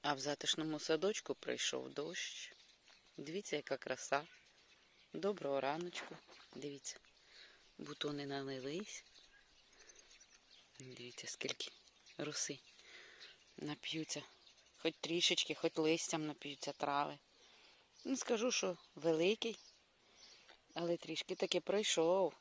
А в затишному садочку прийшов дощ. Дивіться, яка краса. Доброго раночку. Дивіться, бутони налились. Дивіться, скільки роси нап'ються. Хоч трішечки, хоч листям нап'ються трави. Не скажу, що великий, але трішки таки пройшов.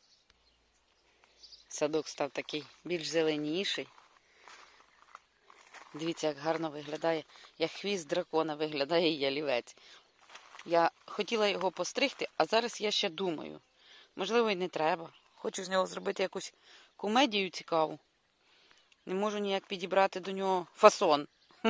Садок став такий більш зеленіший. Дивіться, як гарно виглядає, як хвіст дракона виглядає ялівець. Я хотіла його постригти, а зараз я ще думаю. Можливо, і не треба. Хочу з нього зробити якусь комедію цікаву. Не можу ніяк підібрати до нього фасон.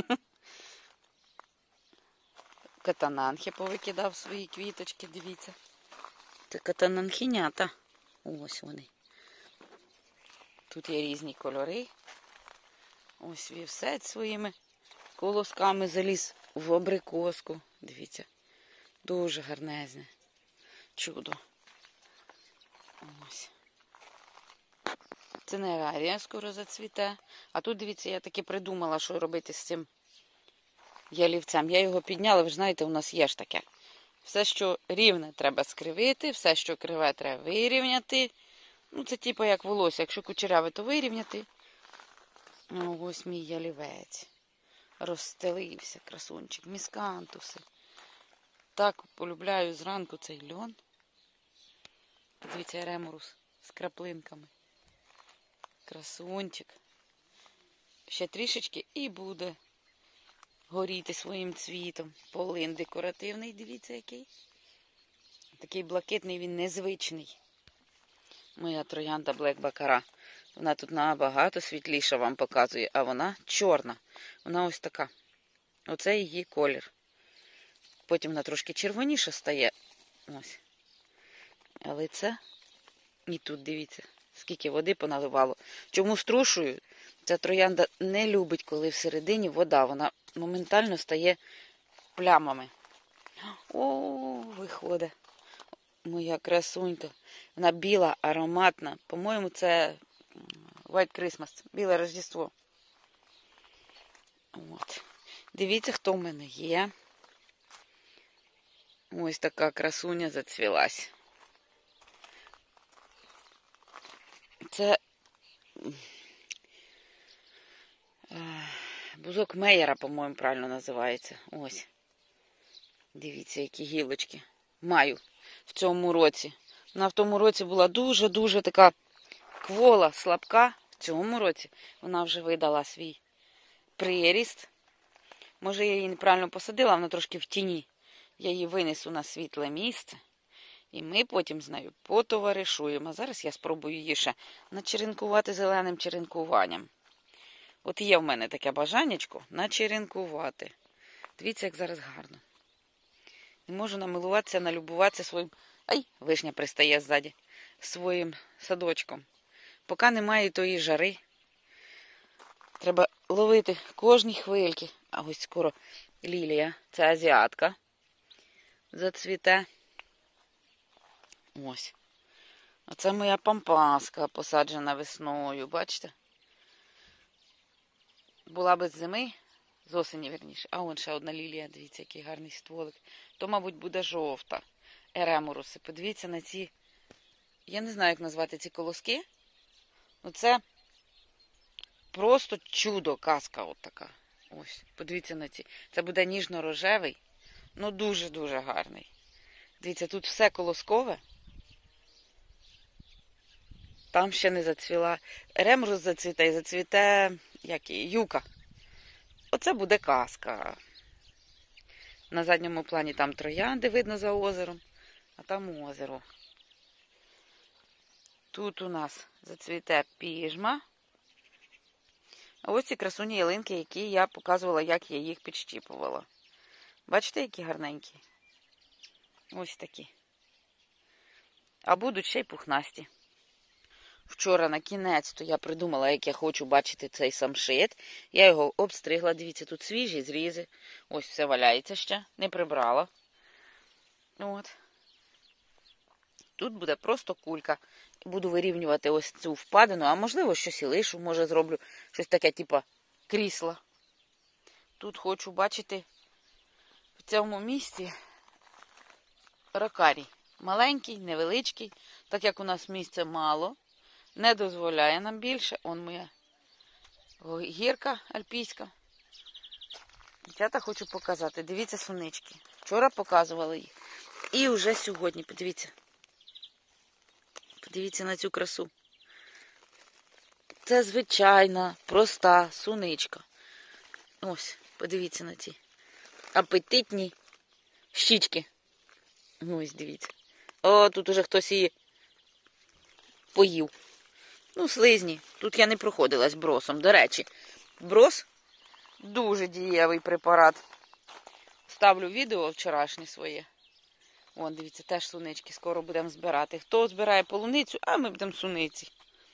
Катананхи повикидав свої квіточки, дивіться. Це катананхінята. Ось вони. Тут є різні кольори. Ось вівсець своїми колосками заліз в абрикоску. Дивіться. Дуже гарнезне. Чудо. Ось. Це не арія скоро зацвіте. А тут, дивіться, я таки придумала, що робити з цим ялівцем. Я його підняла, ви ж знаєте, у нас є ж таке. Все, що рівне, треба скривити, все, що криве, треба вирівняти. Ну, це типу як волосся. Якщо кучеряве, то вирівняти. Ну, ось мій ялівець. Розстелився, красунчик, міскантуси. Так полюбляю зранку цей льон. Подивіться, реморус з краплинками. Красунчик. Ще трішечки і буде горіти своїм цвітом. Полин декоративний, дивіться який. Такий блакитний, він незвичний. Моя троянда Блек Бакара. Вона тут набагато світліша вам показує, а вона чорна. Вона ось така. Оце її колір. Потім вона трошки червоніша стає. Ось. Але це і тут, дивіться, скільки води поналивало. Чому струшую? Ця троянда не любить, коли всередині вода. Вона моментально стає плямами. О, виходить. Моя красунька. Вона біла, ароматна. По-моєму, це White Christmas. Біле Рождество. От. Дивіться, хто в мене є. Ось така красуня зацвілась. Це бузок Мейера, по-моєму, правильно називається. Ось. Дивіться, які гілочки. Маю в цьому році. Вона в тому році була дуже-дуже така квола, слабка. В цьому році вона вже видала свій приріст. Може, я її неправильно посадила, вона трошки в тіні. Я її винесу на світле місце. І ми потім з нею потоваришуємо. А зараз я спробую її ще начеренкувати зеленим черенкуванням. От є в мене таке бажаннячко начеренкувати. Дивіться, як зараз гарно. І можу намилуватися, налюбуватися своїм... Ай, вишня пристає ззаді. Своїм садочком. Поки немає тої жари. Треба ловити кожні хвильки. А ось скоро лілія, це азіатка, зацвіте. Ось. Оце моя пампаска, посаджена весною, бачите? Була без зими, з осені, вірніше. А вон ще одна лілія, дивіться, який гарний стволик. То, мабуть, буде жовта. Еремуруси. Подивіться на ці, я не знаю, як назвати ці колоски. Оце просто чудо, казка от така. Ось, подивіться на ці. Це буде ніжно-рожевий, ну дуже-дуже гарний. Дивіться, тут все колоскове. Там ще не зацвіла. Ремрус зацвіте і зацвіте, як і, юка. Оце буде казка. На задньому плані там троянди видно за озером, а там озеро. Тут у нас зацвіте піжма. А ось ці красуні ялинки, які я показувала, як я їх підщіпувала. Бачите, які гарненькі? Ось такі. А будуть ще й пухнасті. Вчора на кінець-то я придумала, як я хочу бачити цей самшит. Я його обстригла. Дивіться, тут свіжі зрізи. Ось все валяється ще. Не прибрала. От. Тут буде просто кулька. Буду вирівнювати ось цю впадину. А можливо, щось і лишу. Може, зроблю щось таке, типу крісла. тут хочу бачити в цьому місці ракарій. Маленький, невеличкий, так як у нас місця мало, не дозволяє нам більше. Он моя гірка альпійська. Дівчата, хочу показати. Дивіться сунички. Вчора показували їх. І вже сьогодні, подивіться. Подивіться на цю красу. Це звичайна, проста суничка. Ось, подивіться на ці апетитні щічки. Ось, дивіться. О, тут уже хтось її поїв. Ну, слизні. Тут я не проходилась бросом. До речі, брос дуже дієвий препарат. Ставлю відео вчорашнє своє. Вон, дивіться, теж сунички скоро будемо збирати. Хто збирає полуницю, а ми будемо суниці.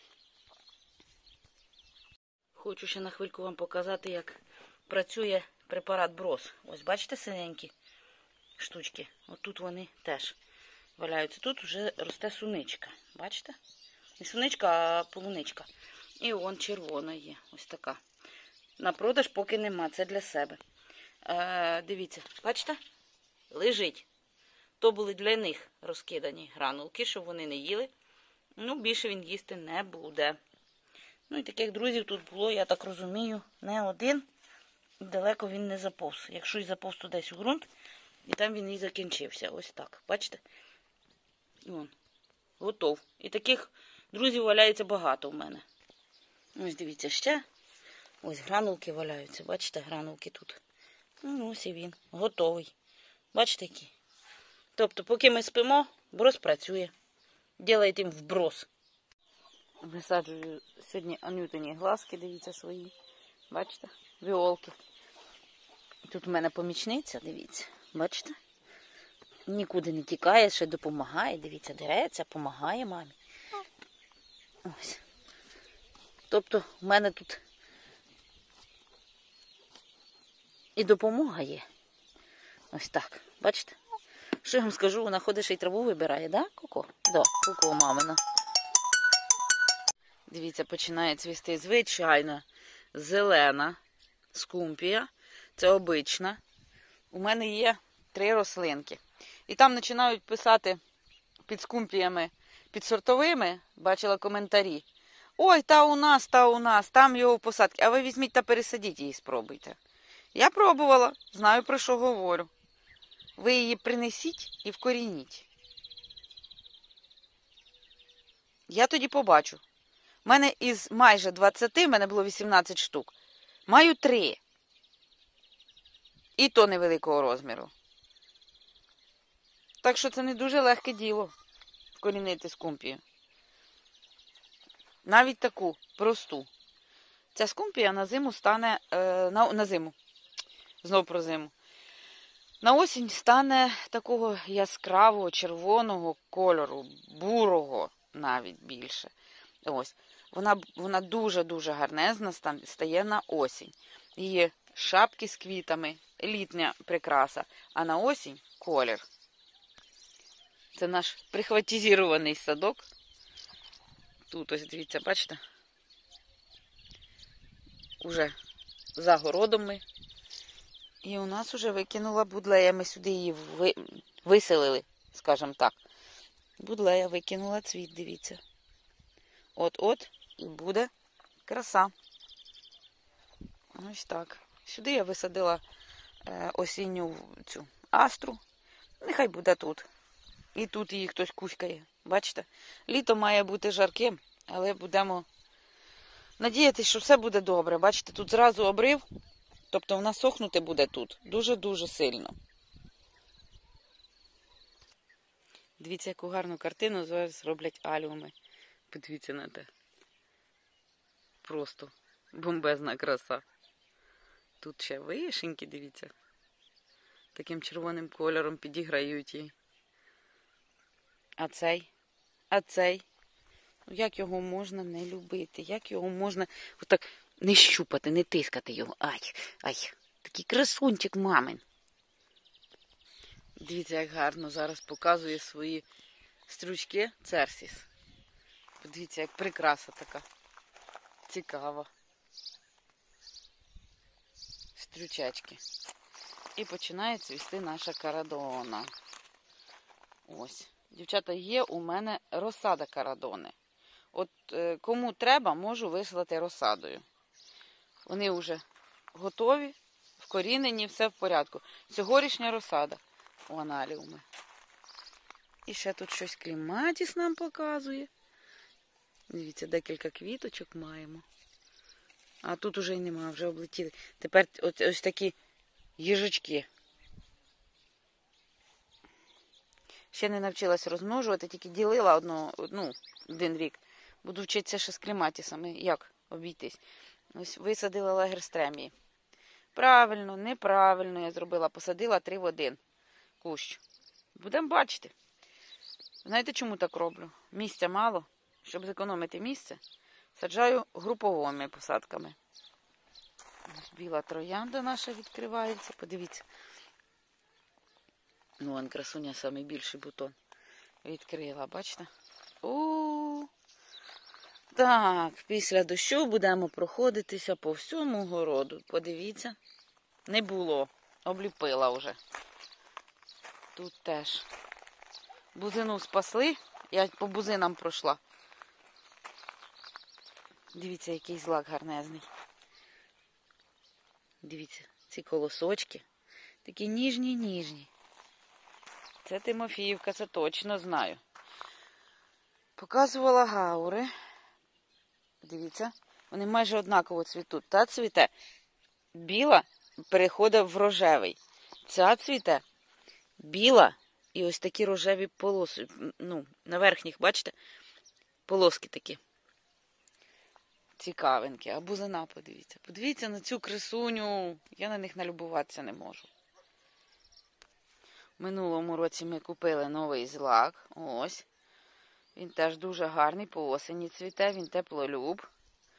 Хочу ще на хвильку вам показати, як працює препарат брос. Ось, бачите синенькі штучки? От тут вони теж валяються. Тут вже росте суничка. Бачите? Не суничка, а полуничка. І вон червона є. Ось така. На продаж поки нема. Це для себе. Дивіться, бачите? Лежить. То були для них розкидані гранулки, щоб вони не їли. Ну, більше він їсти не буде. Ну і таких друзів тут було, я так розумію, не один. Далеко він не заповз. Якщо й заповз, то десь у ґрунт. І там він і закінчився. Ось так. Бачите? Вон. Готов. І таких друзів валяється багато в мене. Ось дивіться ще. Ось гранулки валяються. Бачите, гранулки тут. Ну, ось і він. Готовий. Бачите, який? Тобто, поки ми спимо, брос працює. Ділайте їм вброс. Висаджую сьогодні анютині глазки, дивіться, свої. Бачите? Віолки. Тут у мене помічниця, дивіться. Бачите? Нікуди не тікає, ще допомагає. Дивіться, дереться, допомагає мамі. Ось. Тобто, в мене тут і допомога є. Ось так. Бачите? Що я вам скажу, вона ходить ще й траву вибирає, да, Коко? Да, Коко мамина. Дивіться, починає цвісти звичайна зелена скумпія. Це обична. У мене є 3 рослинки. І там починають писати під скумпіями, під сортовими, бачила коментарі. Ой, та у нас, там його посадки. А ви візьміть та пересадіть її, спробуйте. Я пробувала, знаю, про що говорю. Ви її принесіть і вкорініть. Я тоді побачу. У мене із майже 20, в мене було 18 штук. Маю 3. І то невеликого розміру. Так що це не дуже легке діло вкорінити скумпію. Навіть таку просту. Ця скумпія на зиму стане, на зиму, знову про зиму. На осінь стане такого яскравого червоного кольору, бурого навіть більше. Ось. Вона дуже-дуже гарнезна стає на осінь. Її шапки з квітами, літня прикраса, а на осінь колір. Це наш прихватизований садок. Тут ось, дивіться, бачите? Уже за городом ми. І у нас уже викинула будлея. Ми сюди її виселили, скажімо так. Будлея викинула цвіт, дивіться. От-от і буде краса. Ось так. Сюди я висадила осінню цю астру. Нехай буде тут. І тут її хтось куськає. Бачите? Літо має бути жарким, але будемо надіятися, що все буде добре. Бачите, тут зразу обрив. Тобто вона сохнути буде тут. Дуже-дуже сильно. Дивіться, яку гарну картину зараз роблять аліуми. Подивіться на те. Просто бомбезна краса. Тут ще вишеньки, дивіться. Таким червоним кольором підіграють її. А цей. Як його можна не любити? Як його можна отак не щупати, не тискати його? Ай, такий красунчик мамин. Дивіться, як гарно зараз показує свої стручки церсіс. Подивіться, як прикраса така. Цікава. стрючечки. І починає цвісти наша карадона. Ось. Дівчата, є у мене розсада карадони. От кому треба, можу вислати розсадою. Вони вже готові, вкорінені, все в порядку. Цьогорічня розсада у аналіуми. І ще тут щось кліматіс нам показує. Дивіться, декілька квіточок маємо. А тут уже й нема, вже облетіли. Тепер ось такі їжачки. Ще не навчилась розмножувати, тільки ділила один рік. Буду вчитися ще з кліматісами, як обійтись. Ось висадила лагерстремії. Правильно, неправильно я зробила. Посадила 3 в 1 кущ. Будемо бачити. Знаєте, чому так роблю? Місця мало. Щоб зекономити місце, саджаю груповими посадками. Ось біла троянда наша відкривається. Подивіться. Ну, вон красуня, найбільший бутон відкрила, бачите? Так, після дощу будемо проходитися по всьому городу. Подивіться. Не було. Обліпила вже. Тут теж. Бузину спасли. Я по бузинам пройшла. Дивіться, який злак гарнезний. Дивіться, ці колосочки. Такі ніжні-ніжні. Це Тимофіївка, це точно знаю. Показувала гаури. Дивіться, вони майже однаково цвітуть. Та цвіте біла, переходить в рожевий. Ця цвіте біла і ось такі рожеві полоси. На верхніх, бачите, полоски такі. Цікавенькі. А бузина, подивіться. Подивіться на цю красуню. Я на них налюбуватися не можу. В минулому році ми купили новий злак. Ось. Він теж дуже гарний, по осені цвіте, він теплолюб.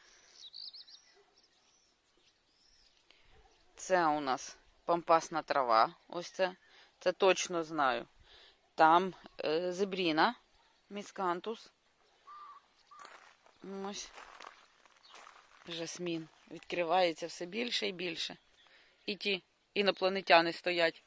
Це у нас пампасна трава. Ось це. Це точно знаю. Там зебріна, міскантус. Ось. Жасмін. Відкривається все більше і більше. І ті інопланетяни стоять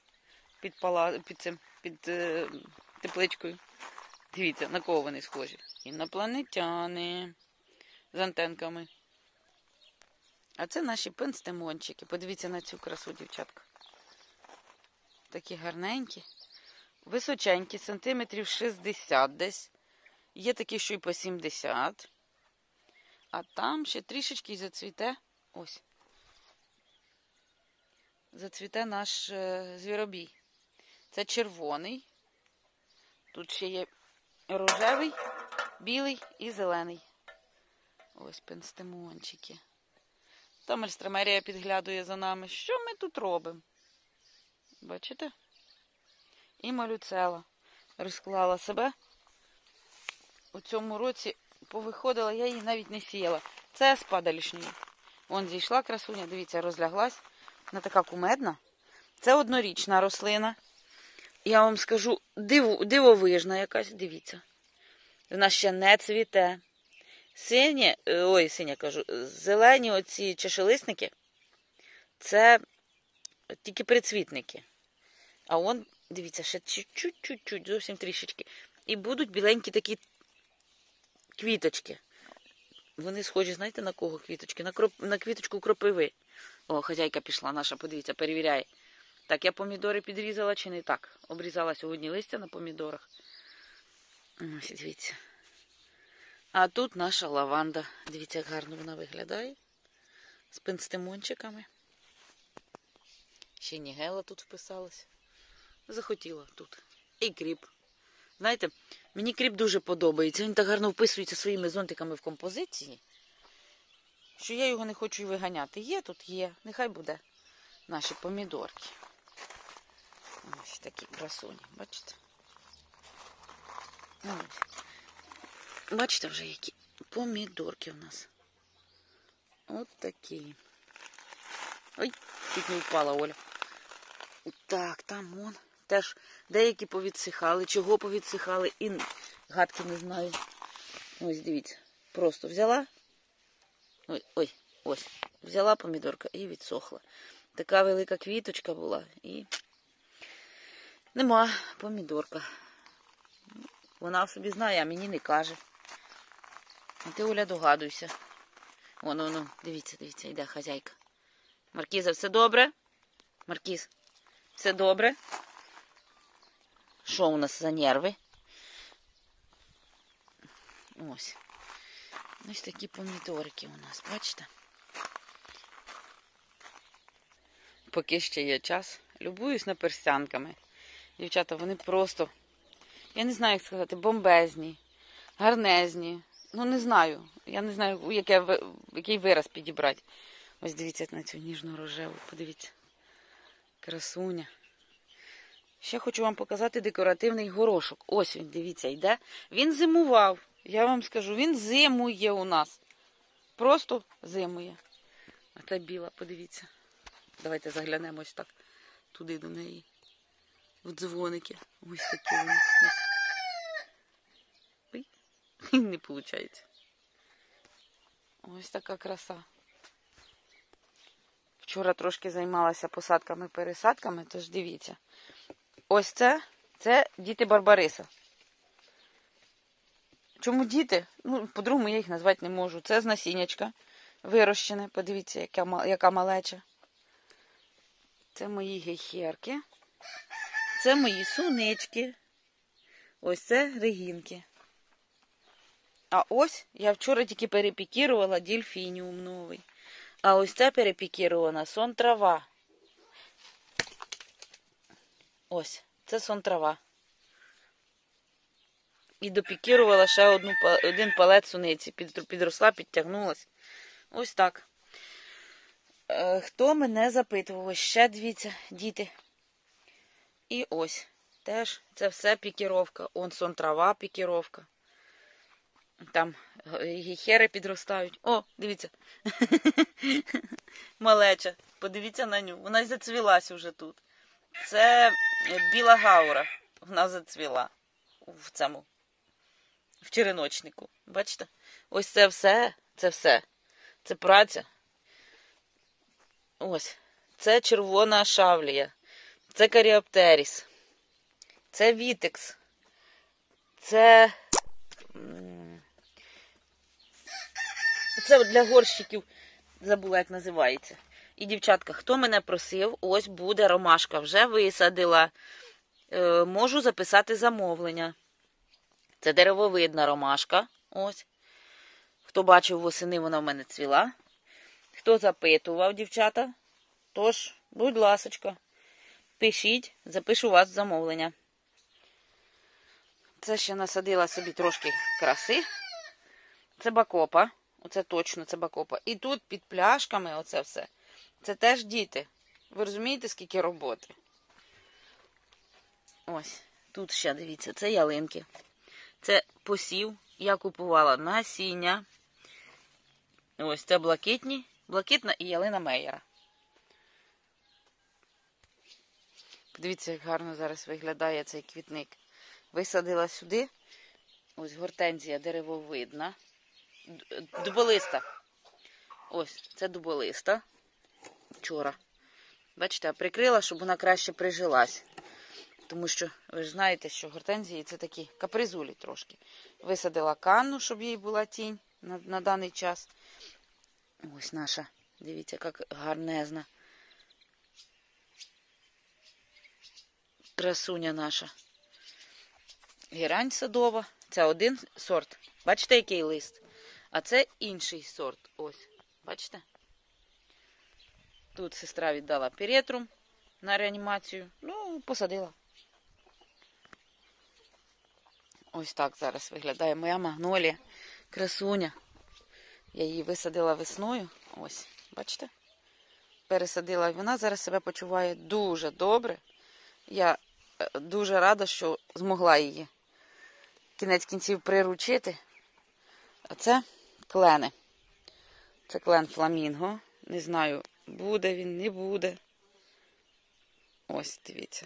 під тепличкою. Дивіться, на кого вони схожі. Інопланетяни з антенками. А це наші пенстемончики. Подивіться на цю красу, дівчатка. Такі гарненькі. Височенькі, сантиметрів 60 десь. Є такі, що й по 70. А там ще трішечки зацвіте. Ось. Зацвіте наш звіробій. Це червоний. Тут ще є рожевий, білий і зелений. Ось пенстемончики. Там ельстромерія підглядує за нами. Що ми тут робимо? Бачите? І малюцела розклала себе. У цьому році повиходила, я її навіть не сіяла. Це з падалішньої. Вон зійшла красуня, дивіться, розляглась. Вона така кумедна. Це однорічна рослина. Я вам скажу, дивовижна якась, дивіться. Вона ще не цвіте. Зелені оці чашелисники, це тільки прицвітники. А вон, дивіться, ще чуть-чуть, зовсім трішечки. І будуть біленькі такі квіточки. Вони схожі, знаєте, на кого квіточки? На квіточку кропиви. О, хазяйка пішла наша, подивіться, перевіряє. Так, я помідори підрізала чи не так? Обрізала сьогодні листя на помідорах. Ось, дивіться. А тут наша лаванда. Дивіться, як гарно вона виглядає. З пенстемончиками. Ще й нігела тут вписалась. Захотіла тут. І кріп. Знаєте, мені кріп дуже подобається. Він так гарно вписується своїми зонтиками в композиції, що я його не хочу й виганяти. Є тут, є. Нехай буде наші помідорки. Ось такі красуні. Бачите? Ось. Бачите вже, які помідорки у нас. От такі. Ой, чуть не впала Оля. Так, там вон. Теж деякі повідсихали. Чого повідсихали? І гадки не знаю. Ось, дивіться. Просто взяла. Ось. Взяла помідорка і відсохла. така велика квіточка була і нема помідорка. Вона собі знає, а мені не каже. А ти, Оля, догадуйся. Воно, дивіться, йде хазяйка. Маркіза, все добре? Маркіз, все добре? Що у нас за нерви? Ось. Ось такі помідорики у нас, бачите? Поки ще є час. Любуюсь наперстянками. Дівчата, вони просто, я не знаю, як сказати, бомбезні, гарнезні. Ну, не знаю. Я не знаю, який вираз підібрати. Ось дивіться на цю ніжну рожеву. Подивіться. Красуня. Ще хочу вам показати декоративний горошок. Ось він, дивіться, йде. Він зимував. Я вам скажу, він зимує у нас. Просто зимує. А та біла, подивіться. Давайте заглянемо ось так туди до неї. В дзвоники. Ось такі вони. Ой. Не виходить. Ось така краса. Вчора трошки займалася посадками-пересадками, тож дивіться. Ось це діти Барбариса. Чому діти? Ну, по-другому я їх назвати не можу. Це з насіннячка вирощене. Подивіться, яка малеча. Це мої гейхерки. Це мої сунички. Ось це регінки. А ось я вчора тільки перепікірувала дельфініум новий. А ось це перепікірована сон-трава. Ось, це сон-трава. І допікірувала ще один палет суниці. Підросла, підтягнулась. Ось так. Хто мене запитував? Ось ще, дивіться, діти. І ось. Теж це все пікіровка. Он сон-трава пікіровка. Там гіхери підростають. О, дивіться. Малеча. Подивіться на ню. Вона й зацвілась уже тут. Це біла гаура. Вона зацвіла в череночнику. Бачите? Ось це все. Це праця. Ось. Це червона шавлія. Це каріоптеріс. Це вітекс. Це для горщиків. Забула, як називається. І, дівчатка, хто мене просив, ось буде ромашка. Вже висадила. Можу записати замовлення. Це деревовидна ромашка. Ось. Хто бачив восени, вона в мене цвіла. Хто запитував, дівчата, тож, будь ласочка, пишіть, запишу вас замовлення. Це ще насадила собі трошки краси. Це бакопа. Оце точно, це бакопа. І тут під пляшками оце все. Це теж діти. Ви розумієте, скільки роботи? Ось. Тут ще, дивіться, це ялинки. Це посів. Я купувала насіння. Ось, це блакитна і ялина Мейера. Подивіться, як гарно зараз виглядає цей квітник. Висадила сюди. Ось гортензія деревовидна. Дуболиста. Ось, це дуболиста. Вчора. Бачите, прикрила, щоб вона краще прижилась. Тому що, ви ж знаєте, що гортензії це такі капризулі трошки. Висадила канну, щоб їй була тінь на даний час. Ось наша, дивіться, як гарнезна. Красуня наша. Герань садова. Це один сорт. Бачите, який лист? А це інший сорт. Ось. Бачите? Тут сестра віддала перетрум на реанімацію. Ну, посадила. Ось так зараз виглядає моя магнолія. Красуня. Я її висадила весною. Ось, бачите? Пересадила. І вона зараз себе почуває дуже добре. Я дуже рада, що змогла її кінець кінців приручити. А це клени. Це клен фламінго. Не знаю, буде він, не буде. Ось, дивіться.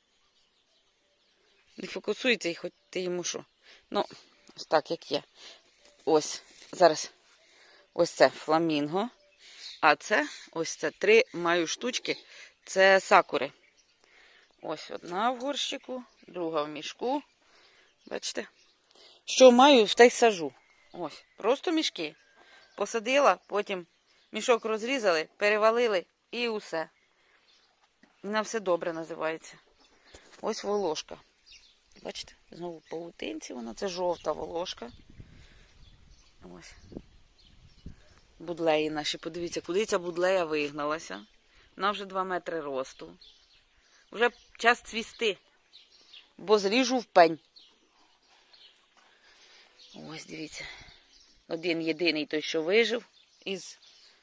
Не фокусується і хоч ти йому що. Ну, ось так, як є. Ось, зараз. Ось це фламінго. А це, ось це 3 маю штучки, це сакури. Ось одна в горщику, друга в мішку. Бачите? Що маю, в те й сажу. Ось, просто мішки. Посадила, потім мішок розрізали, перевалили і усе. І на все добре називається. Ось волошка. Бачите, знову в павутинці вона, це жовта волошка. Ось. Будлеї наші, подивіться, куди ця будлея вигналася. Вона вже 2 метри росту. Вже час цвісти, бо зріжу в пень. Ось, дивіться. Один єдиний той, що вижив із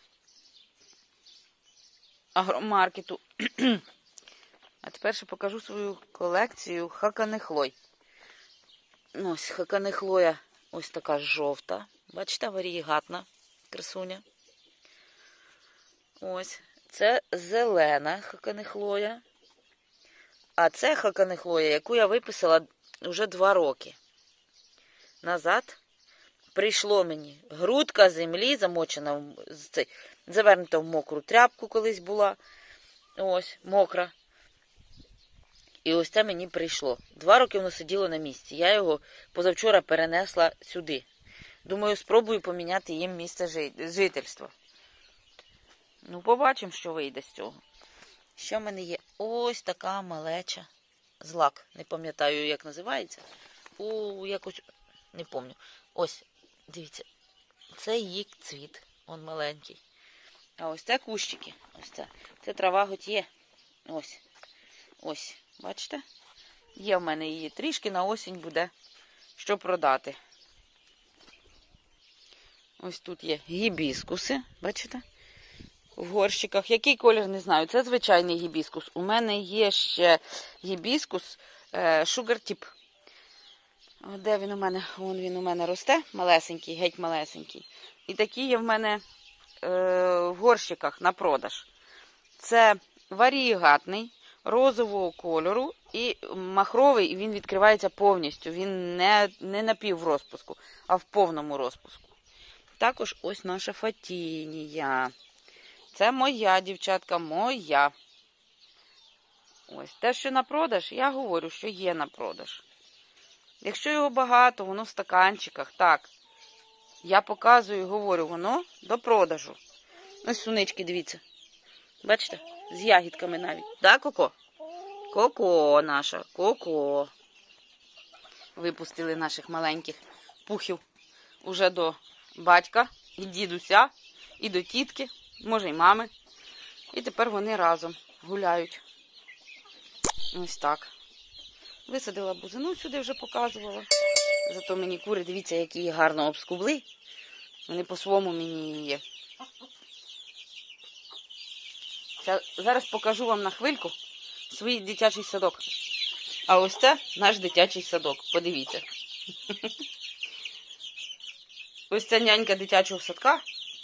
агромаркету. А тепер ще покажу свою колекцію хаканехлой. Ось хаканехлоя ось така жовта. Бачите, варієгатна красуня. Ось. Це зелена хаканехлоя. А це хаканехлоя, яку я виписала вже 2 роки назад. Прийшло мені грудка землі, замочена, завернута в мокру тряпку колись була. Ось, мокра. І ось це мені прийшло. 2 роки воно сиділо на місці. Я його позавчора перенесла сюди. Думаю, спробую поміняти їм місце жительства. Ну, побачимо, що вийде з цього. Ще в мене є ось така малеча злак. Не пам'ятаю, як називається. Якось, не пам'ятаю. Ось, дивіться. Це її цвіт. Он маленький. А ось це кущики. Ось це. Це трава хоч є. Ось. Ось. Бачите? Є в мене її трішки, на осінь буде що продати. Ось тут є гібіскуси. Бачите? В горщиках. Який колір, не знаю. Це звичайний гібіскус. У мене є ще гібіскус Sugar Tip. Де він у мене? Вон він у мене росте. Малесенький, геть малесенький. І такі є в мене в горщиках на продаж. Це варієгатний, розового кольору і махровий, і він відкривається повністю. Він не напів в розпуску, а в повному розпуску. Також ось наша фатінія. Це моя, дівчатка, моя. Ось те, що на продаж, я говорю, що є на продаж. Якщо його багато, воно в стаканчиках, так. Я показую, говорю, воно до продажу. Ось сунички, дивіться. Бачите? З ягідками навіть. Да, Коко? Коко наша, Коко. Випустили наших маленьких пухів уже до батька, і дідуся, і до тітки, може й мами. І тепер вони разом гуляють. Ось так. Висадила бузину сюди, вже показувала. Зато мені кури, дивіться, які її гарно обскубли. Вони по-своєму мені є. Зараз покажу вам на хвильку свій дитячий садок. А ось це наш дитячий садок. Подивіться. Ось ця нянька дитячого садка.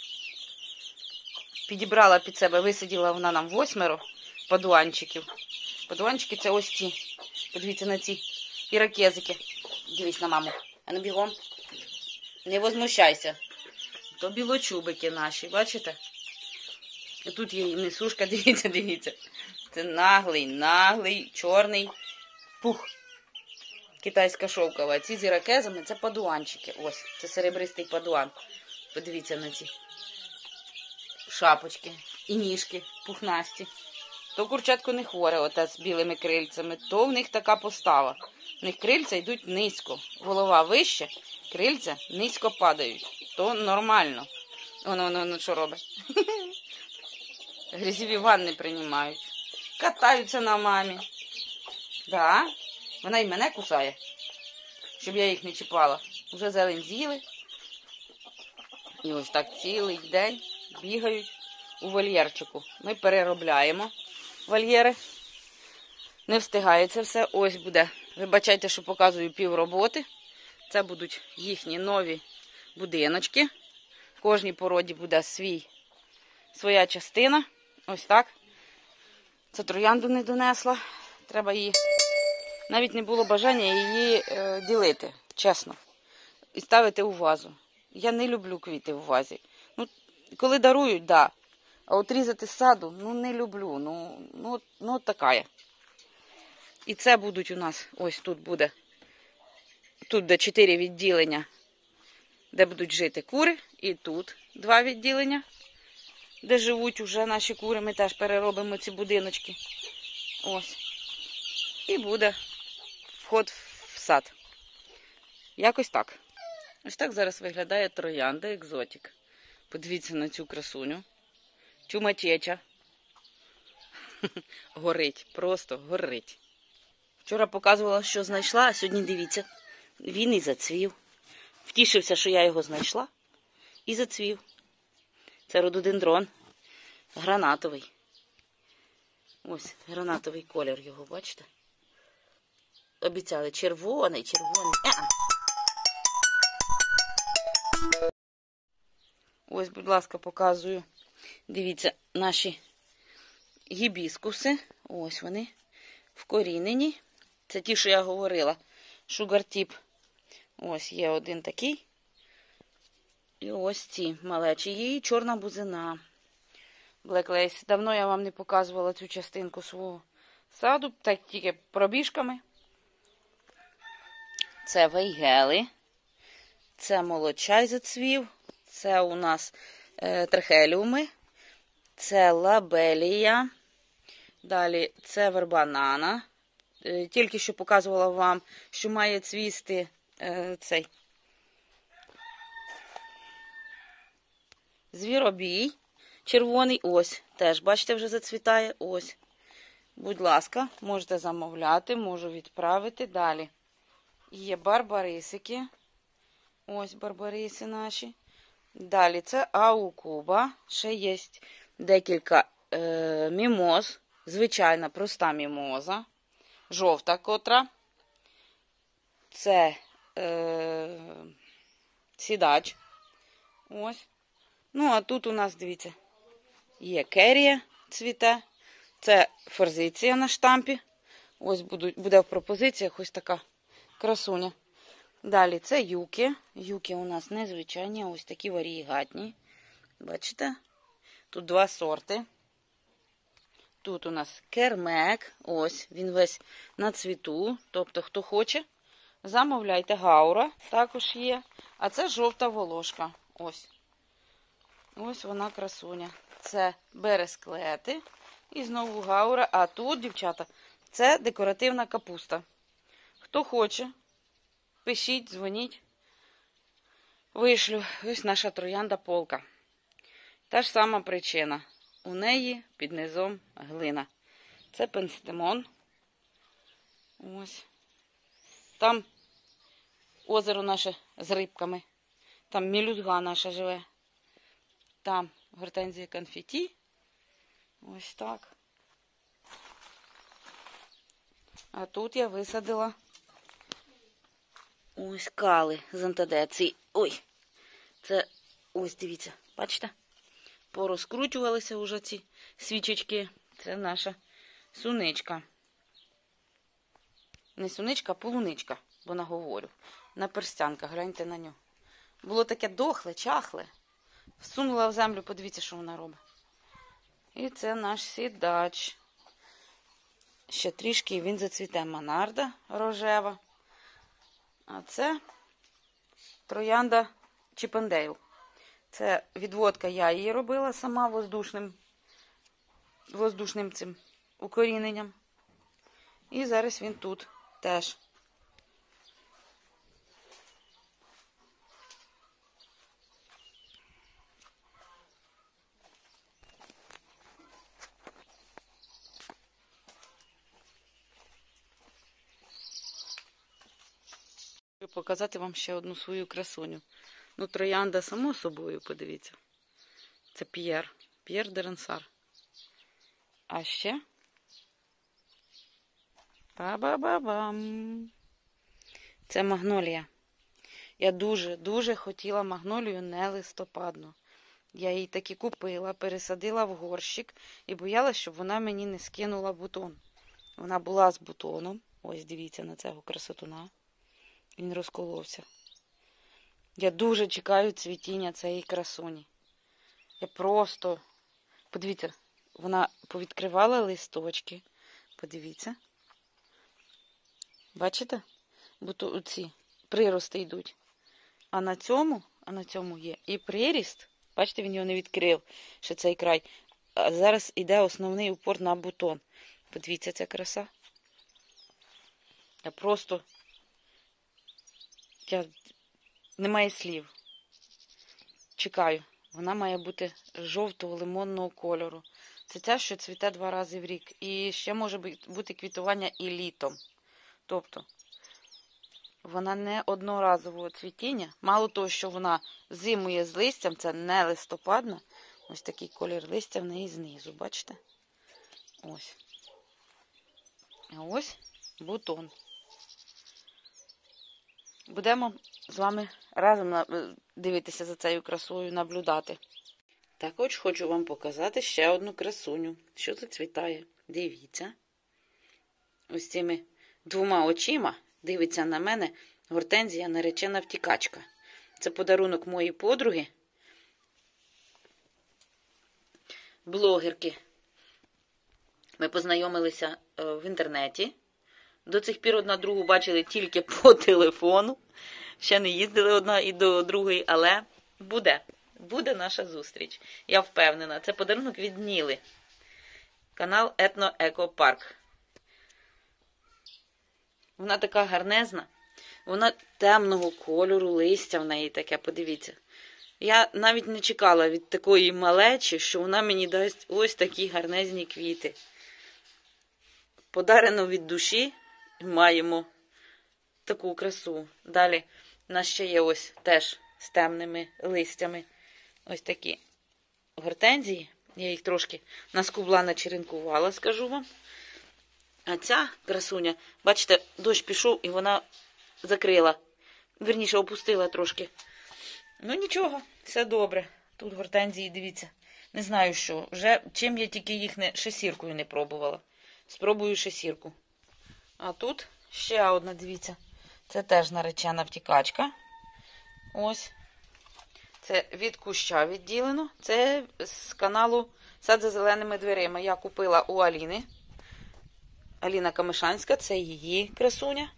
Підібрала під себе, висадила вона нам 8 падуанчиків. Падуанчики це ось ці. Подивіться на ці ірокезики. Дивись на маму. А ну бігом. Не возмущайся. То білочубики наші, бачите? І тут є несушка, дивіться, дивіться. Це наглий, чорний пух. Китайська шовкова. Ці з ірокезами це падуанчики. Ось, це серебристий падуан. Подивіться на ці шапочки і ніжки пухнасті. То курчатко не хворе, ота з білими крильцями, то в них така постава. В них крильця йдуть низько. Голова вище, крильця низько падають. То нормально. Воно що робить? Грязьові ванни приймають. Катаються на мамі. Да? Вона й мене кусає, щоб я їх не чіпала. Вже зелень з'їли. І ось так цілий день бігають у вольєрчику. Ми переробляємо вольєри. Не встигається все. Ось буде. Вибачайте, що показую півроботи. Це будуть їхні нові будиночки. В кожній породі буде своя частина. Ось так. Це троянду не донесла. Треба її... Навіть не було бажання її ділити, чесно. І ставити у вазу. Я не люблю квіти в вазі. Ну, коли дарують, да. А от різати з саду, не люблю. Ну така я. І це будуть у нас, ось тут буде, тут де 4 відділення, де будуть жити кури. І тут 2 відділення, де живуть уже наші кури. Ми теж переробимо ці будиночки. Ось. І буде вход в сад. Якось так. Ось так зараз виглядає троянда екзотик. Подивіться на цю красуню. Чумачеча. Горить, просто горить. Вчора показувала, що знайшла, а сьогодні дивіться. Він і зацвів. Втішився, що я його знайшла. І зацвів. Це рододендрон. Гранатовий. Ось, гранатовий колір його, бачите? Обіцяли червоний. Ось, будь ласка, показую. Дивіться, наші гібіскуси. Ось вони вкорінені. Це ті, що я говорила. Шугартіп. Ось є один такий. І ось ці малечі. Є чорна бузина. Black Lace. Давно я вам не показувала цю частинку свого саду. Так тільки пробіжками. Це вейгели. Це молочай зацвів. Це у нас трахеліуми. Це лабелія. Далі це вербанана. Тільки що показувала вам, що має цвісти цей звіробій. Червоний. Ось. Теж, бачите, вже зацвітає. Ось. Будь ласка, можете замовляти, можу відправити. Далі. Є барбарисики. Ось барбариси наші. Далі це аукуба. Ще є декілька мімоз. Звичайна проста мімоза. Жовта котра. Це сідач. Ось. Ну, а тут у нас, дивіться, є керія цвіте. Це форзиція на штампі. Ось буде в пропозиціях ось така красуня. Далі це юки. Юки у нас незвичайні, ось такі варієгатні. Бачите? Тут 2 сорти. Тут у нас кермек. Ось, він весь на цвіту. Тобто, хто хоче, замовляйте. Гаура також є. А це жовта волошка. Ось. Ось вона красуня. Це бересклети. І знову гаура. А тут, дівчата, це декоративна капуста. Хто хоче, пишіть, дзвоніть. Вишлю. Ось наша троянда полка. Та ж сама причина. У неї під низом глина. Це пенстемон. Ось. Там озеро наше з рибками. Там мілюзга наша живе. Там гортензія конфеті. Ось так. А тут я висадила ось кали з антидеції. Ой, це ось, дивіться, бачите? Порозкручувалися вже ці свічечки. Це наша суничка. Не суничка, а полуничка, бо наговорю. На перстянках, гляньте на нього. Було таке дохле, чахле. Всунула в землю, подивіться, що вона робить. І це наш сідач. Ще трішки і він зацвіте. Монарда рожева. А це троянда Чіпендейл. Це відводка, я її робила сама воздушним цим укоріненням. І зараз він тут теж. Хочу показати вам ще одну свою красуню. Ну, троянда само собою, подивіться. Це П'єр. П'єр де Рансар. А ще ба-ба-ба-бам. Це магнолія. Я дуже хотіла магнолію не листопадну. Я її таки купила, пересадила в горщик і боялась, щоб вона мені не скинула бутон. Вона була з бутоном. Ось, дивіться на цього красотуна. Він розколовся. Я дуже чекаю цвітіння цієї красуні. Я просто Подивіться, вона повідкривала листочки. Подивіться. Бачите? Бо то оці прирости йдуть. А на цьому є і приріст. Бачите, він його не відкрив, ще цей край. А зараз йде основний упор на бутон. Подивіться, ця краса. Немає слів. Чекаю. Вона має бути жовтого лимонного кольору. Це ця, що цвіте 2 рази в рік. І ще може бути квітування і літом. Тобто, вона не одноразового цвітіння. Мало того, що вона зимує з листям, це не листопадна. Ось такий колір листя в неї знизу, бачите? Ось. А ось бутон. Будемо з вами разом дивитися за цією красою, наблюдати. Також хочу вам показати ще одну красуню, що зацвітає. Дивіться. Ось цими 2 очима дивиться на мене гортензія наречена втікачка. Це подарунок моїй подруги, блогерки. Ми познайомилися в інтернеті. До цих пір одна другу бачили тільки по телефону. Ще не їздили одна і до другої, але буде наша зустріч. Я впевнена. Це подарунок від Ніли. Канал Етно-Еко-Парк. Вона така гарнезна. Вона темного кольору, листя в неї таке, подивіться. Я навіть не чекала від такої малечі, що вона мені дасть ось такі гарнезні квіти. Подарено від душі, маємо таку красу. Далі у нас ще є ось теж з темними листями ось такі гортензії. Я їх трошки наскубла, начеренкувала, скажу вам. А ця красуня, бачите, дощ пішов і вона закрила. Вірніше, опустила трошки. Ну нічого, все добре. Тут гортензії, дивіться. Не знаю що. Вже чим я тільки їх ще сіркою не пробувала. Спробую ще сірку. А тут ще одна, дивіться. Це теж наречена втікачка. Ось. Це від куща відділено. Це з каналу Сад за зеленими дверима. Я купила у Аліни. Аліна Камишанська, це її красуня.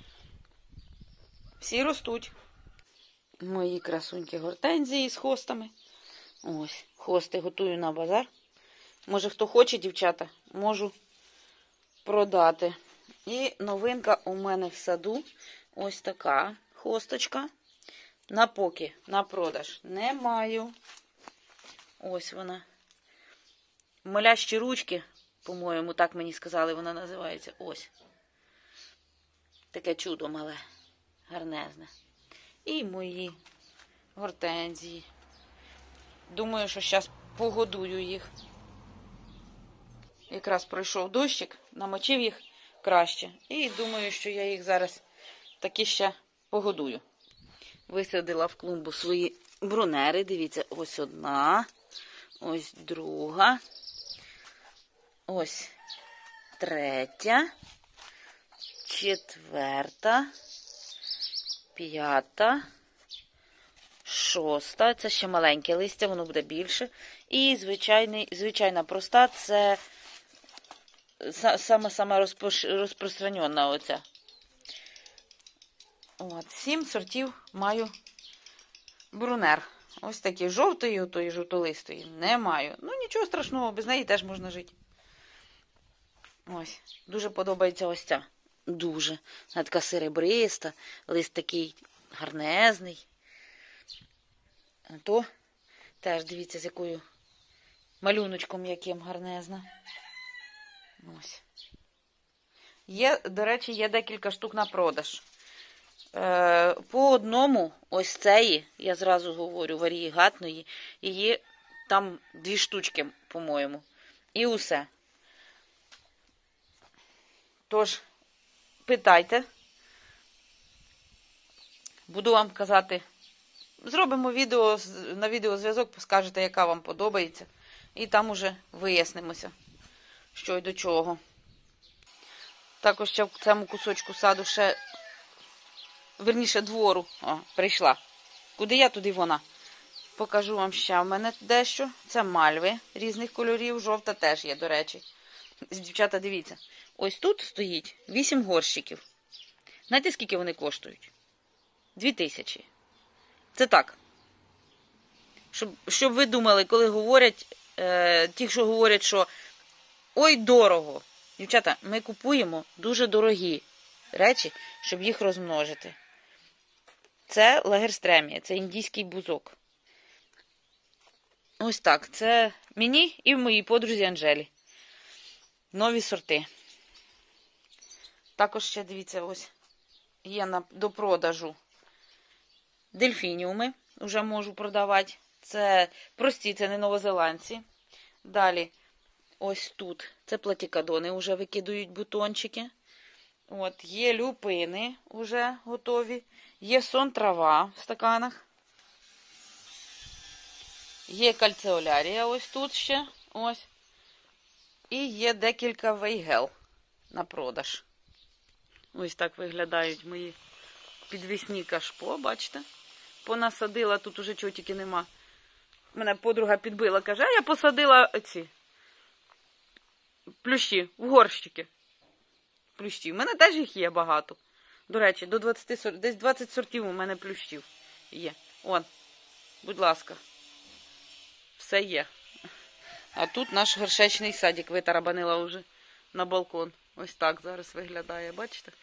Всі ростуть. Мої красуньки гортензії з хостами. Ось, хости готую на базар. Може, хто хоче, дівчата, можу продати. І новинка у мене в саду. Ось така хосточка. На поки, на продаж не маю. Ось вона. Молящі ручки, по-моєму, так мені сказали, вона називається. Ось. Таке чудо мале, гарнезне. І мої гортензії. Думаю, що зараз погодую їх. Якраз пройшов дощик, намочив їх краще. І думаю, що я їх зараз таки ще погодую. Висадила в клумбу свої брунери. Дивіться, ось одна, ось друга, ось третя, четверта, п'ята, шоста. Це ще маленьке листя, воно буде більше. І звичайна проста, це сама розпространена оця. От, 7 сортів маю брунер. Ось такі жовтої, отої жовтолистої не маю. Ну, нічого страшного, без неї теж можна жити. Ось, дуже подобається ось ця. Дуже. Вона така серебриста, лист такий гарнезний. А то теж, дивіться, з якою малюночком яким гарнезна. Ось. Є, до речі, є декілька штук на продаж. По одному, ось цієї, я зразу говорю, варієгатної, її там 2 штучки, по-моєму. І усе. Тож, питайте. Буду вам казати. Зробимо відео, на відеозв'язок, скажете, яка вам подобається. І там уже вияснимося, що й до чого. Також ще в цьому кусочку саду ще, верніше, двору. О, прийшла. Куди я, туди вона. Покажу вам ще в мене дещо. Це мальви різних кольорів. Жовта теж є, до речі. Дівчата, дивіться. Ось тут стоїть 8 горщиків. Знаєте, скільки вони коштують? 2000. Це так. Щоб ви думали, коли говорять, ті, що говорять, що ой, дорого. Дівчата, ми купуємо дуже дорогі речі, щоб їх розмножити. Це лагерстремія, це індійський бузок. Ось так. Це мені і моїй подрузі Анжелі. Нові сорти. Також ще, дивіться, ось є до продажу дельфініуми. Вже можу продавати. Це прості, це не новозеландці. Далі, ось тут, це платікадони, вже викидують бутончики. От, є люпини вже готові. Є сон-трава в стаканах. Є кальцеолярія ось тут ще. Ось. І є декілька вейгел на продаж. Ось так виглядають мої підвісні кашпо, бачите? Понасадила, тут уже чого нема. Мене подруга підбила, каже, а я посадила ці плющі в горщики. Плющі. У мене теж їх є багато. До речі, до 20, десь 20 сортів у мене плющів є. От, будь ласка. Все є. А тут наш горшечний садик витарабанила вже на балкон. Ось так зараз виглядає, бачите?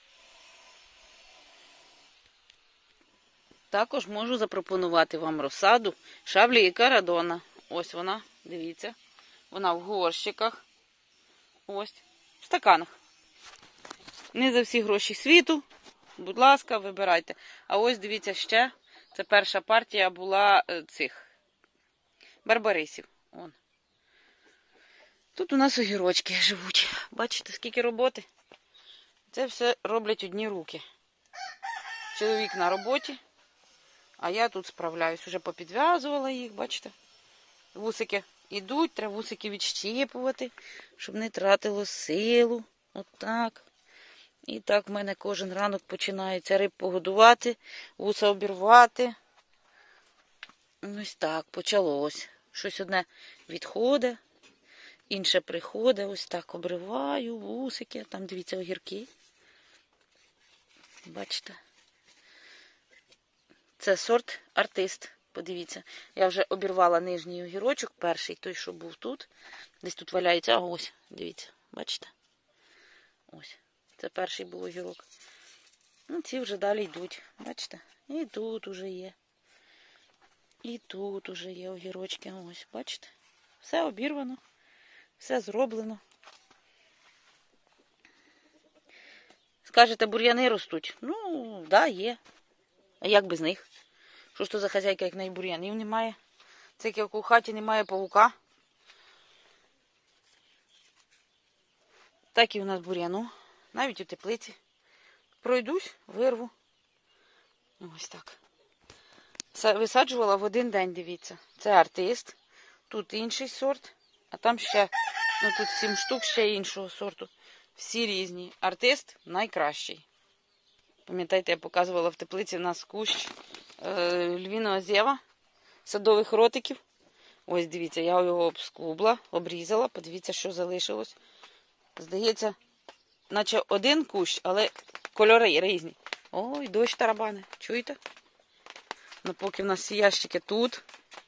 Також можу запропонувати вам розсаду шавлі і карадона. Ось вона, дивіться. Вона в горщиках. Ось, в стаканах. Не за всі гроші світу. Будь ласка, вибирайте. А ось, дивіться, ще. Це перша партія була цих барбарисів. Вон. Тут у нас огірочки живуть. Бачите, скільки роботи? Це все роблять одні руки. Чоловік на роботі, а я тут справляюсь. Уже попідв'язувала їх, бачите? Вусики йдуть, треба вусики відщіпувати, щоб не тратило силу. Отак. І так в мене кожен ранок починається риб погодувати, вуса обірвати. Ось так, почалось. Щось одне відходить, інше приходить. Ось так обриваю, вусики. Там, дивіться, огірки. Бачите? Це сорт артист. Подивіться. Я вже обірвала нижній огірочок, перший, той, що був тут. Десь тут валяється. А ось, дивіться. Бачите? Ось. Це перший був огірок. Ну, ці вже далі йдуть. Бачите? І тут уже є. І тут уже є огірочки. Ось, бачите? Все обірвано. Все зроблено. Скажете, бур'яни ростуть? Ну, да, є. А як без них? Що ж то за хазяйка, як неї бур'янів немає? Це як у хаті немає павука. Так і у нас бур'яну. Навіть у теплиці. Пройдусь, вирву. Ось так. Висаджувала в один день, дивіться. Це артист. Тут інший сорт. А там ще, ну тут 7 штук ще іншого сорту. Всі різні. Артист найкращий. Пам'ятаєте, я показувала в теплиці у нас кущ львіного зєва, садових ротиків. Ось, дивіться, я його обскубла, обрізала. Подивіться, що залишилось. Здається, наче один кущ, але кольори різні. Ой, дощ тарабани. Чуєте? Ну, поки в нас всі ящики тут.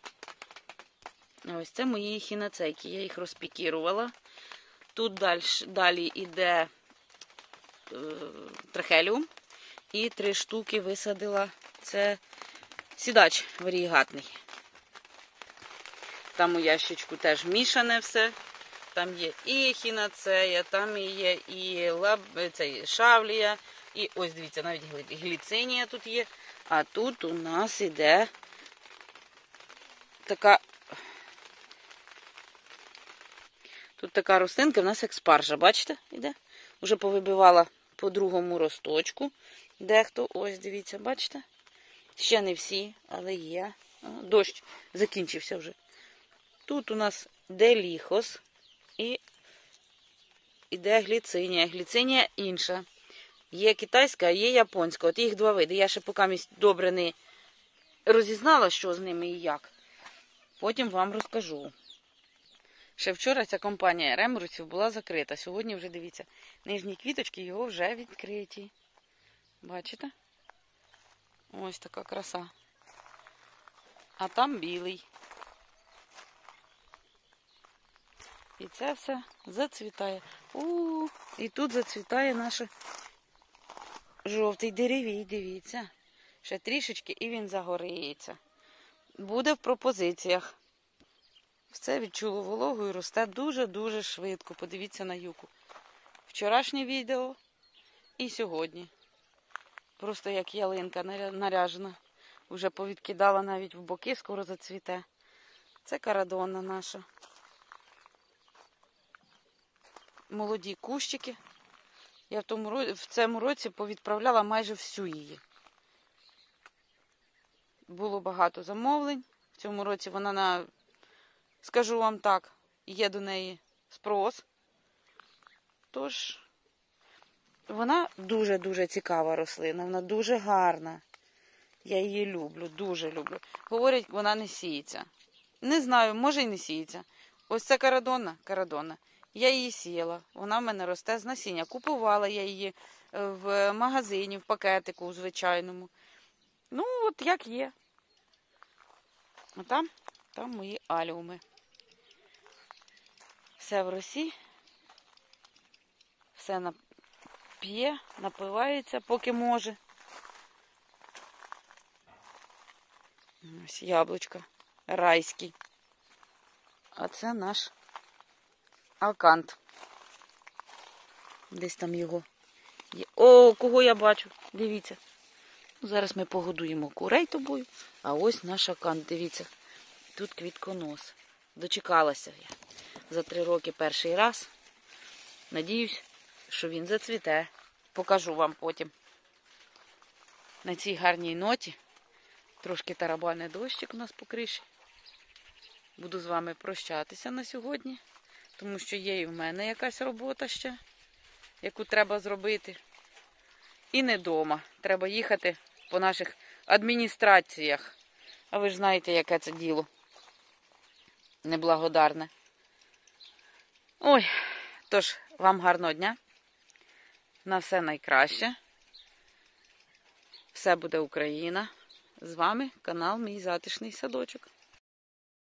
Ось це мої хіноцейки. Я їх розпікірувала. Тут далі йде трахеліум. І 3 штуки висадила. Це сідач варігатний. Там у ящичку теж мішане все. Там є і ехінацея, там є і шавлія, і ось дивіться, навіть гліцинія тут є. А тут у нас іде така, тут така рослинка, у нас як спаржа, бачите, іде? Уже повибивала по другому росточку. Дехто, ось дивіться, бачите? Ще не всі, але є. Дощ закінчився вже. Тут у нас деліхос і іде гліцинія. Гліцинія інша. Є китайська, а є японська. От їх 2 види. Я ще поки добре не розізнала, що з ними і як. Потім вам розкажу. Ще вчора ця компанія ремрусів була закрита. Сьогодні вже, дивіться, нижні квіточки його вже відкриті. Бачите? Ось така краса. А там білий. І це все зацвітає. І тут зацвітає наш жовтий деревій, дивіться. Ще трішечки і він загоріється. Буде в пропозиціях. Все відчуло вологу і росте дуже-дуже швидко. Подивіться на юку. Вчорашнє відео і сьогодні. Просто як ялинка наряжена. Вже повідкидала навіть в боки, скоро зацвіте. Це карадонна наша. Молоді кущики. Я в цьому році повідправляла майже всю її. Було багато замовлень. В цьому році вона, скажу вам так, є до неї спрос. Тож, вона дуже-дуже цікава рослина, вона дуже гарна. Я її люблю, дуже люблю. Говорять, вона не сіється. Не знаю, може й не сіється. Ось це карадонна. Я її сіяла, вона в мене росте з насіння. Купувала я її в магазині, в пакетику у звичайному. Ну, от як є. А там мої аліуми. Все в росі. Все п'є, напивається, поки може. Ось яблучка райський. А це наш акант. Десь там його є. О, кого я бачу? Дивіться. Зараз ми погодуємо курей тобою. А ось наш акант, дивіться. Тут квітконос. Дочекалася я. За 3 роки перший раз. Надіюсь, що він зацвіте. Покажу вам потім. На цій гарній ноті. Трошки тарабане дощик у нас по криші. Буду з вами прощатися на сьогодні. Тому що є і в мене якась робота ще, яку треба зробити. І не вдома. Треба їхати по наших адміністраціях. А ви ж знаєте, яке це діло. Неблагодарне. Ой, тож, вам гарного дня. На все найкраще. Все буде Україна. З вами канал Мій Затишний Садочок.